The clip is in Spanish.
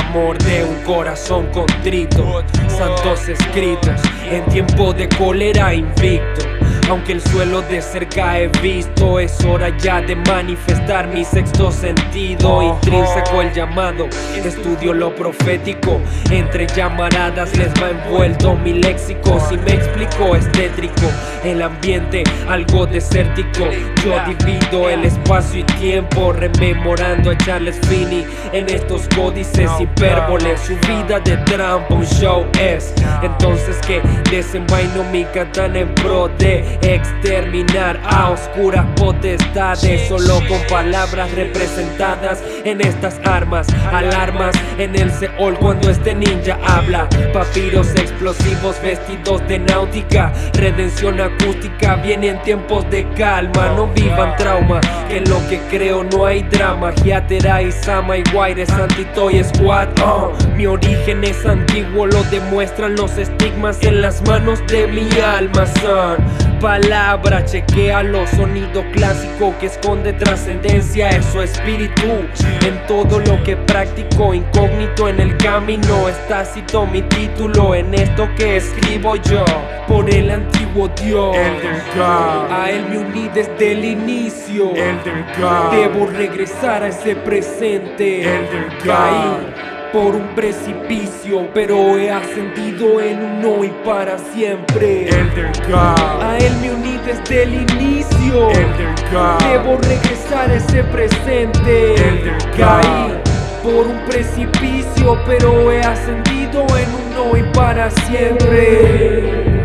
clamor de un corazón contrito, santos escritos en tiempo de cólera invicto. Aunque el suelo de cerca he visto, es hora ya de manifestar mi sexto sentido. Intrínseco el llamado, estudio lo profético. Entre llamaradas les va envuelto mi léxico. Si me explico, es tétrico el ambiente, algo desértico. Yo divido el espacio y tiempo, rememorando a Charles Finney en estos códices hipérboles. Su vida de trampa un show es. Entonces que desenvaino mi katana en pro de exterminar a oscuras potestades, solo con palabras representadas en estas armas. Alarmas en el Seol cuando este ninja habla. Papiros explosivos vestidos de náutica. Redención acústica viene en tiempos de calma. No vivan trauma, que en lo que creo no hay drama. Hiatera y Sama y Wire es Anti-Toy Squad. Mi origen es antiguo, lo demuestran los estigmas en las manos de mi alma. Palabra, chequea los sonido clásico que esconde trascendencia, eso es espíritu. En todo lo que practico, incógnito en el camino, está cito mi título en esto que escribo yo. Por el antiguo Dios, Elder God. a él me uní desde el inicio. Elder God. Debo regresar a ese presente. Elder God. Caí por un precipicio, pero he ascendido en un hoy para siempre. Elder God. A él me uní desde el inicio. Elder God. Debo regresar a ese presente. Elder God. Caí por un precipicio, pero he ascendido en un hoy para siempre.